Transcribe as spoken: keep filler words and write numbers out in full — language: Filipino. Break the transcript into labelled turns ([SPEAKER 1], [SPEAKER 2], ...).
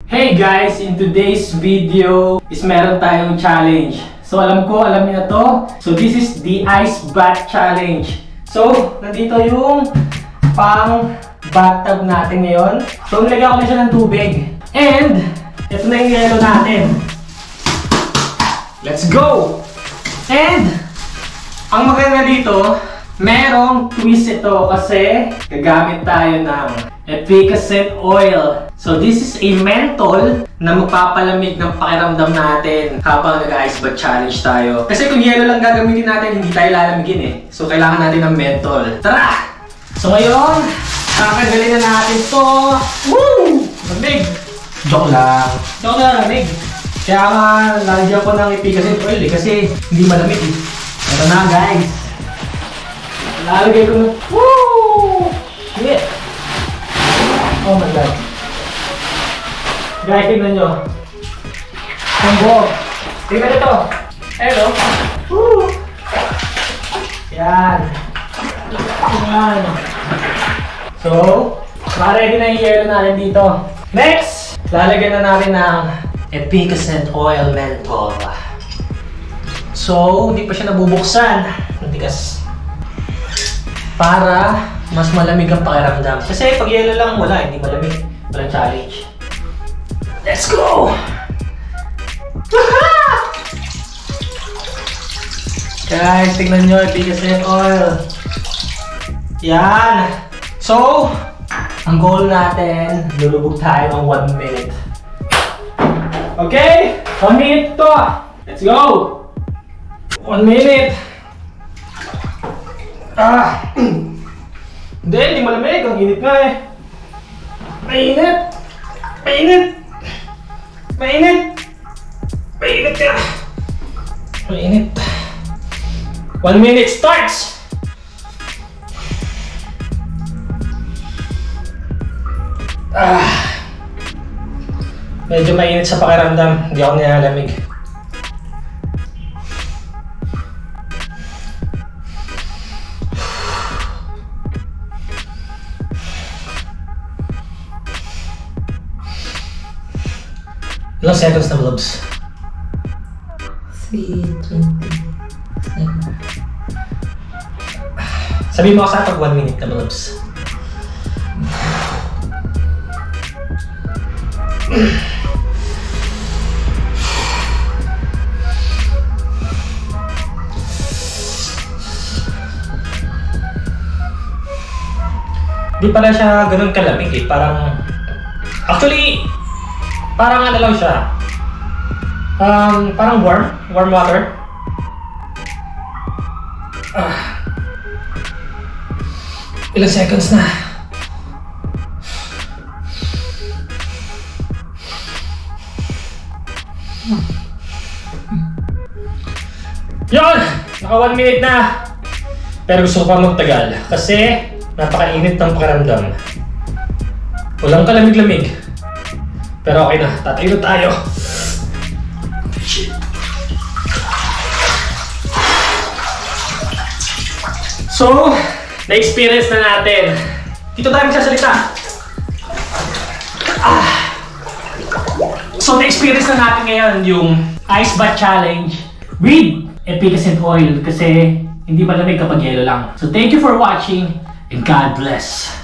[SPEAKER 1] Hey guys! In today's video is meron tayong challenge. So alam ko, alam niyo na to. So this is the Ice Bath Challenge. So, nandito yung pang bathtub natin ngayon. So nilagyan ko na siya ng tubig. And, ito na yung yelo natin. Let's go! And, ang maganda dito, merong twist ito kasi gagamit tayo ng efficacent oil. So this is a menthol na magpapalamig ng pakiramdam natin habang nag-ice bath challenge tayo. Kasi kung yelo lang gagamitin natin, hindi tayo lalamigin eh. So kailangan natin ng menthol. Tara! So ngayon, kakagaling na natin to. Woo! Lamig! Joke lang. Joke lang, lamig. Kaya nga, lalagyan ko ng efficacent oil eh, kasi hindi malamig eh. Ito na guys. Lalagay ko na. Woo! Yeah! Oh my god. Guys, tignan nyo. Sambog. Tignan ito. Hello. Woo! Yan. Yan. So, ma-ready na yung yelo natin dito. Next! Lalagyan na natin ng efficacent oil menthol. So, hindi pa siya nabubuksan. Matigas. Para mas malamig ang pakiramdam. Kasi pag yelo lang, wala. Hindi malamig. Walang challenge. Let's go! Guys, tignan nyo. Efficacent oil. Yan. So, ang goal natin, lulubog tayo ng one minute. Okay? one minute to. Let's go! one minute. Ah! Hindi, hindi malamig. Ang init nga eh. Mainit! Mainit! Mainit! Mainit ka! Mainit. One minute starts! Ah! Medyo mainit sa pakiramdam. Hindi ako nilalamig. Ilang seconds na vlogs?
[SPEAKER 2] three twenty.
[SPEAKER 1] Sabihin mo kasi pag one minute na vlogs. Di pala siya ganun kalamig eh. Parang... Actually... Parang ano lang siya. Um, parang warm. Warm water. Ah. Ilang seconds na. Yun! Naka one minute na. Pero gusto ko pa magtagal. Kasi napakainit ng pakiramdam. Walang kalamig-lamig. Pero okay na, tatayo na tayo. So, na-experience na natin. Dito tayo magsasalita. Ah. So, na-experience na natin ngayon yung Ice Bath Challenge with efficacent oil kasi hindi malamig kapag yelo lang. So, thank you for watching and God bless.